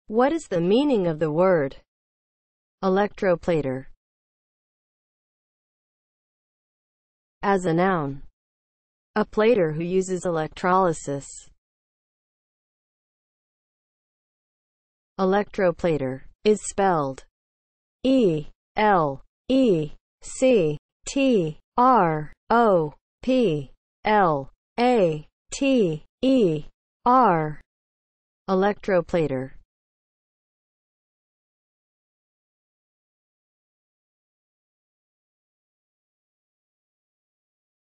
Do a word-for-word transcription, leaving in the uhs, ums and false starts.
What is the meaning of the word electroplater? As a noun, a plater who uses electrolysis. Electroplater is spelled E L E C T R O P L A T E R. Electroplater